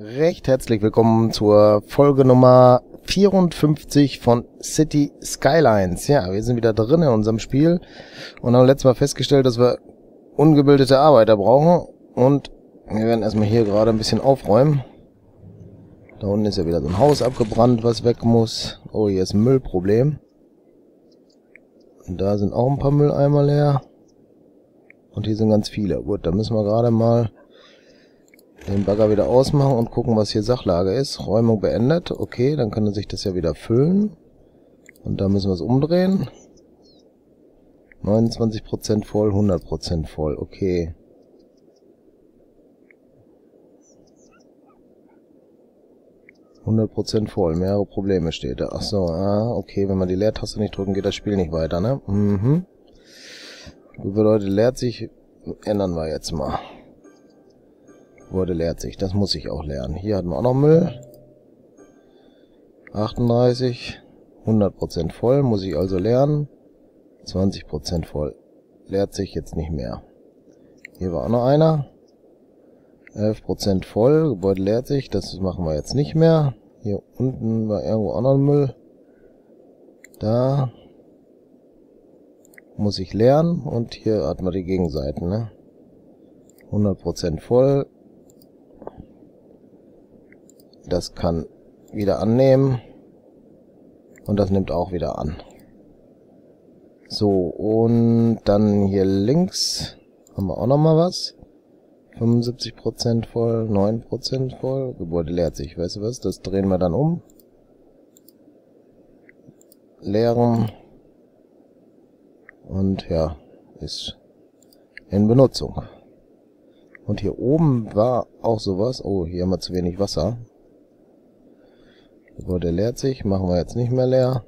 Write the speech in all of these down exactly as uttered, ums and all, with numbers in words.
Recht herzlich willkommen zur Folge Nummer vierundfünfzig von City Skylines. Ja, wir sind wieder drin in unserem Spiel und haben letztes Mal festgestellt, dass wir ungebildete Arbeiter brauchen. Und wir werden erstmal hier gerade ein bisschen aufräumen. Da unten ist ja wieder so ein Haus abgebrannt, was weg muss. Oh, hier ist ein Müllproblem. Und da sind auch ein paar Mülleimer leer. Und hier sind ganz viele. Gut, da müssen wir gerade mal den Bagger wieder ausmachen und gucken, was hier Sachlage ist. Räumung beendet. Okay, dann kann sich das ja wieder füllen. Und da müssen wir es umdrehen. neunundzwanzig Prozent voll, hundert Prozent voll. Okay. hundert Prozent voll. Mehrere Probleme steht da. Ach so, ah, okay. Wenn wir die Leertaste nicht drücken, geht das Spiel nicht weiter, ne? Mhm. Das bedeutet, leert sich. Ändern wir jetzt mal. Wurde leert sich. Das muss ich auch leeren. Hier hatten wir auch noch Müll. achtunddreißig. hundert Prozent voll. Muss ich also leeren. zwanzig Prozent voll. Leert sich jetzt nicht mehr. Hier war auch noch einer. elf Prozent voll. Gebäude leert sich. Das machen wir jetzt nicht mehr. Hier unten war irgendwo auch noch Müll. Da muss ich leeren. Und hier hatten wir die Gegenseiten, ne? hundert Prozent voll. Das kann wieder annehmen. Und das nimmt auch wieder an. So, und dann hier links haben wir auch noch mal was. fünfundsiebzig Prozent voll, neun Prozent voll. Gebäude leert sich, weißt du was? Das drehen wir dann um. Leeren. Und ja, ist in Benutzung. Und hier oben war auch sowas. Oh, hier haben wir zu wenig Wasser. Gebäude leert sich. Machen wir jetzt nicht mehr leer.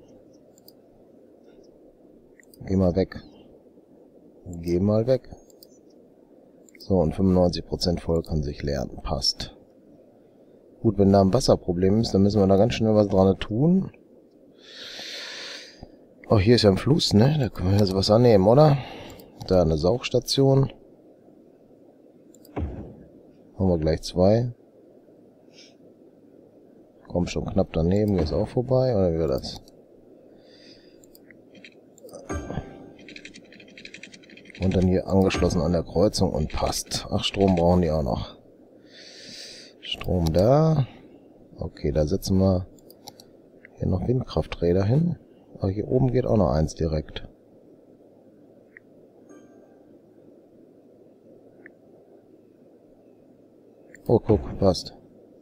Geh mal weg. Geh mal weg. So, und fünfundneunzig Prozent voll kann sich leeren. Passt. Gut, wenn da ein Wasserproblem ist, dann müssen wir da ganz schnell was dran tun. Oh, hier ist ja ein Fluss, ne? Da können wir jetzt was annehmen, oder? Da eine Saugstation. Haben wir gleich zwei. Komm schon knapp daneben, ist auch vorbei, oder wie war das? Und dann hier angeschlossen an der Kreuzung und passt. Ach, Strom brauchen die auch noch. Strom da. Okay, da setzen wir hier noch Windkrafträder hin. Aber hier oben geht auch noch eins direkt. Oh, guck, passt.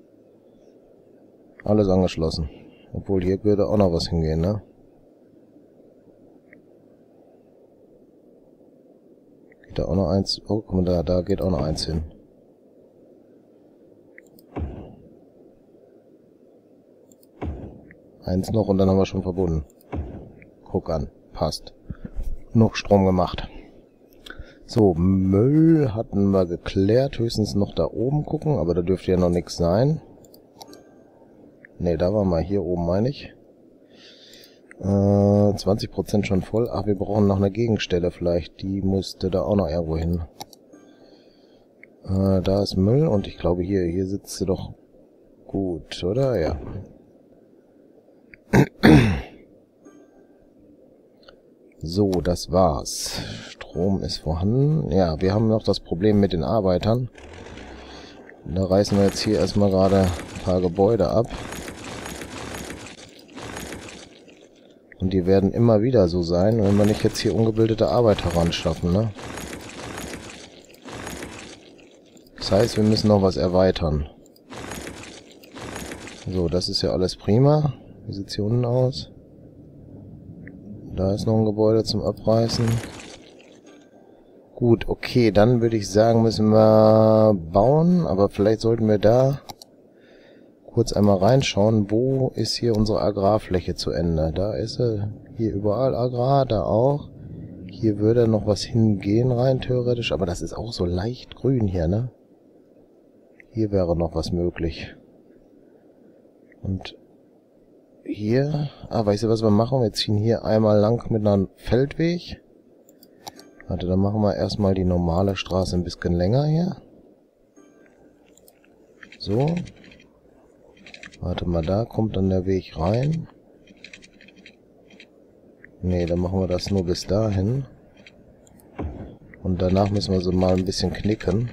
Alles angeschlossen. Obwohl, hier würde auch noch was hingehen, ne? Geht da auch noch eins? Oh, guck mal, da, da geht auch noch eins hin. Eins noch und dann haben wir schon verbunden. Guck an, passt. Noch Strom gemacht. So, Müll hatten wir geklärt. Höchstens noch da oben gucken, aber da dürfte ja noch nichts sein. Ne, da waren wir hier oben, meine ich. Äh, zwanzig Prozent schon voll. Ach, wir brauchen noch eine Gegenstelle vielleicht. Die musste da auch noch irgendwo hin. Äh, da ist Müll und ich glaube hier, hier sitzt sie doch gut, oder? Ja. So, das war's. Strom ist vorhanden. Ja, wir haben noch das Problem mit den Arbeitern. Da reißen wir jetzt hier erstmal gerade ein paar Gebäude ab. Und die werden immer wieder so sein, wenn wir nicht jetzt hier ungebildete Arbeiter ran schaffen, ne? Das heißt, wir müssen noch was erweitern. So, das ist ja alles prima. Wie sieht's hier unten aus? Da ist noch ein Gebäude zum Abreißen. Gut, okay, dann würde ich sagen, müssen wir bauen, aber vielleicht sollten wir da kurz einmal reinschauen, wo ist hier unsere Agrarfläche zu Ende. Da ist sie, hier überall Agrar, da auch. Hier würde noch was hingehen rein, theoretisch, aber das ist auch so leicht grün hier, ne? Hier wäre noch was möglich. Und hier, ah, weißt du, was wir machen? Wir ziehen hier einmal lang mit einem Feldweg. Warte, dann machen wir erstmal die normale Straße ein bisschen länger hier. So. Warte mal, da kommt dann der Weg rein. Ne, dann machen wir das nur bis dahin. Und danach müssen wir so mal ein bisschen knicken.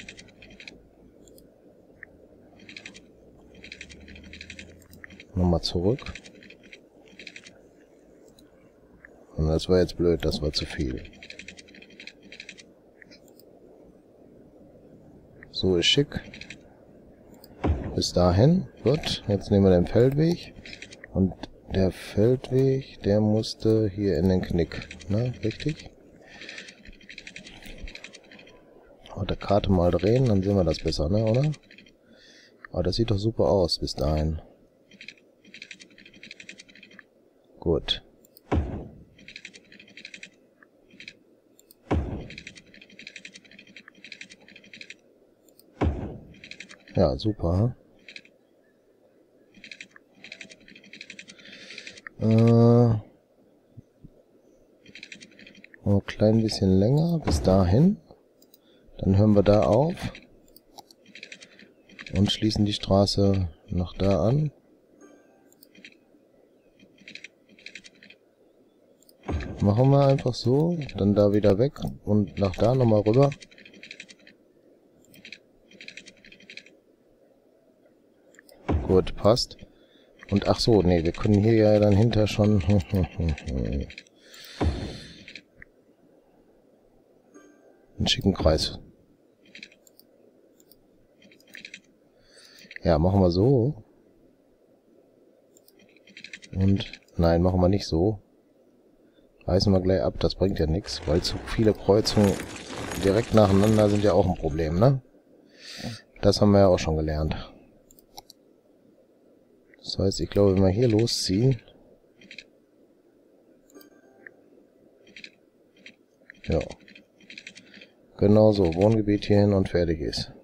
Nochmal zurück. Und das war jetzt blöd, das war zu viel. So ist schick. Bis dahin. Gut, jetzt nehmen wir den Feldweg. Und der Feldweg, der musste hier in den Knick. Ne, richtig? Auf der Karte mal drehen, dann sehen wir das besser, ne, oder? Aber das sieht doch super aus bis dahin. Gut. Ja, super. Äh, noch ein klein bisschen länger, bis dahin. Dann hören wir da auf und schließen die Straße nach da an. Machen wir einfach so, dann da wieder weg und nach da nochmal rüber. Gut, passt. Und ach so, nee, wir können hier ja dann hinter schon... einen schicken Kreis. Ja, machen wir so. Und nein, machen wir nicht so. Reißen wir gleich ab, das bringt ja nichts, weil zu viele Kreuzungen direkt nacheinander sind ja auch ein Problem, ne? Das haben wir ja auch schon gelernt. Das heißt, ich glaube, wenn wir hier losziehen... Ja. Genau so, Wohngebiet hier hin und fertig ist.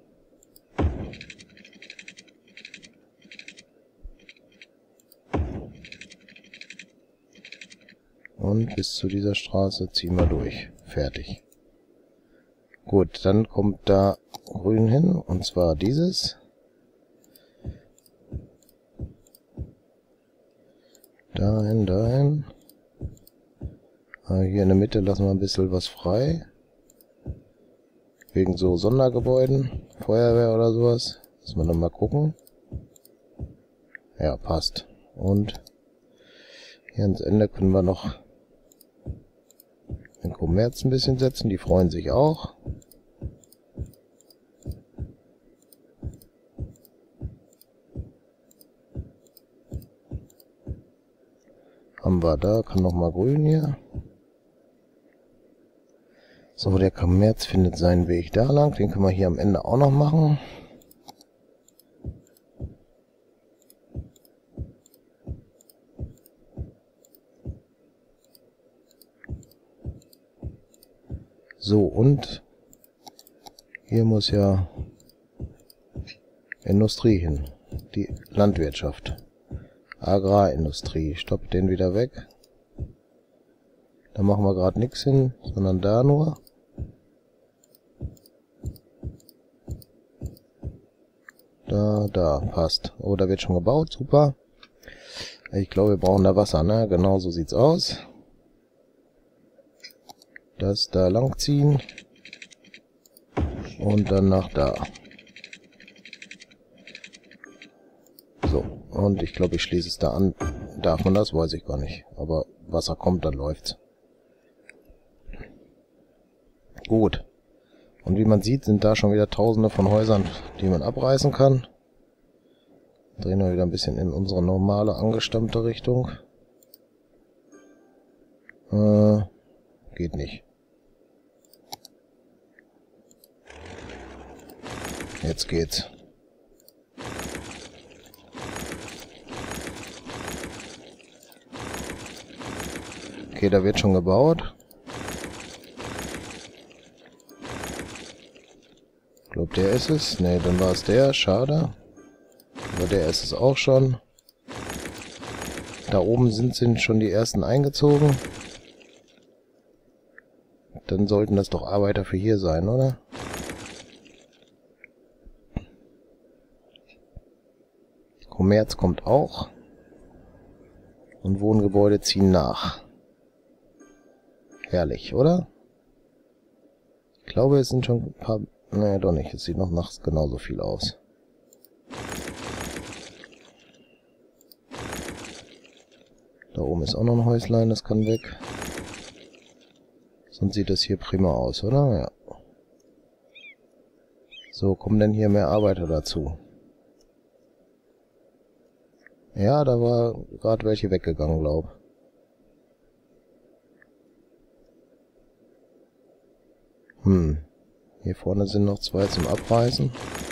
Und bis zu dieser Straße ziehen wir durch. Fertig. Gut, dann kommt da grün hin, und zwar dieses. Dahin, dahin. Hier in der Mitte lassen wir ein bisschen was frei. Wegen so Sondergebäuden, Feuerwehr oder sowas. Müssen wir dann mal gucken. Ja, passt. Und hier ans Ende können wir noch den Kommerz ein bisschen setzen. Die freuen sich auch. Haben wir da, kann noch mal grün hier. So, der Kommerz findet seinen Weg da lang. Den können wir hier am Ende auch noch machen. So, und hier muss ja Industrie hin. Die Landwirtschaft. Agrarindustrie. Stopp den wieder weg. Da machen wir gerade nichts hin, sondern da nur. Da, da, passt. Oh, da wird schon gebaut, super. Ich glaube, wir brauchen da Wasser, ne? Genau so sieht's aus. Das da lang ziehen. Und dann nach da. So, und ich glaube, ich schließe es da an. Darf man das? Weiß ich gar nicht. Aber Wasser kommt, dann läuft's. Gut. Und wie man sieht, sind da schon wieder tausende von Häusern, die man abreißen kann. Drehen wir wieder ein bisschen in unsere normale, angestammte Richtung. Äh, geht nicht. Jetzt geht's. Okay, da wird schon gebaut. Ich glaube, der ist es. Ne, dann war es der. Schade. Aber der ist es auch schon. Da oben sind, sind schon die ersten eingezogen. Dann sollten das doch Arbeiter für hier sein, oder? Kommerz kommt auch. Und Wohngebäude ziehen nach. Herrlich, oder? Ich glaube, es sind schon ein paar... Naja, doch nicht. Es sieht noch nachts genauso viel aus. Da oben ist auch noch ein Häuslein, das kann weg. Sonst sieht das hier prima aus, oder? Ja. So, kommen denn hier mehr Arbeiter dazu? Ja, da war gerade welche weggegangen, glaub. Hm. Hier vorne sind noch zwei zum Abreißen.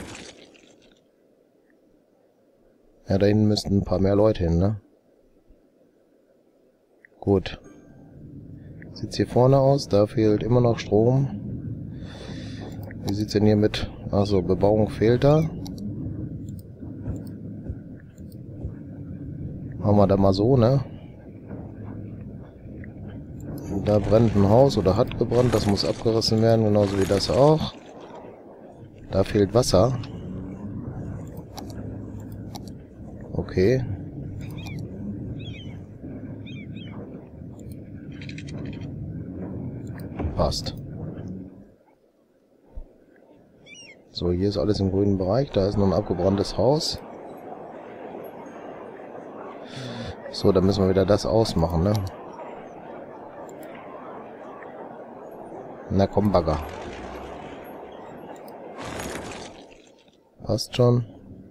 Ja, da hinten müssten ein paar mehr Leute hin, ne? Gut. Sieht's hier vorne aus? Da fehlt immer noch Strom. Wie sieht's denn hier mit... Achso, Bebauung fehlt da. Machen wir da mal so, ne? Da brennt ein Haus oder hat gebrannt. Das muss abgerissen werden, genauso wie das auch. Da fehlt Wasser. Okay. Passt. So, hier ist alles im grünen Bereich. Da ist noch ein abgebranntes Haus. So, dann müssen wir wieder das ausmachen, ne? Na komm, Bagger. Passt schon.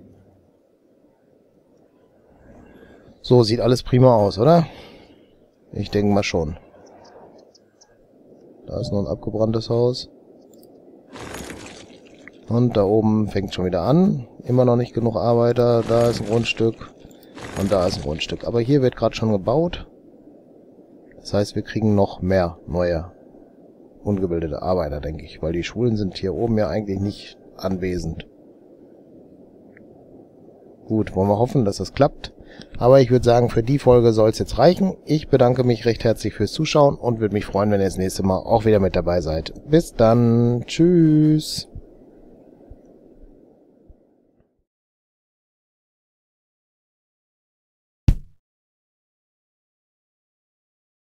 So, sieht alles prima aus, oder? Ich denke mal schon. Da ist noch ein abgebranntes Haus. Und da oben fängt schon wieder an. Immer noch nicht genug Arbeiter. Da ist ein Grundstück. Und da ist ein Grundstück. Aber hier wird gerade schon gebaut. Das heißt, wir kriegen noch mehr neue ungebildete Arbeiter, denke ich. Weil die Schulen sind hier oben ja eigentlich nicht anwesend. Gut, wollen wir hoffen, dass das klappt. Aber ich würde sagen, für die Folge soll es jetzt reichen. Ich bedanke mich recht herzlich fürs Zuschauen und würde mich freuen, wenn ihr das nächste Mal auch wieder mit dabei seid. Bis dann. Tschüss.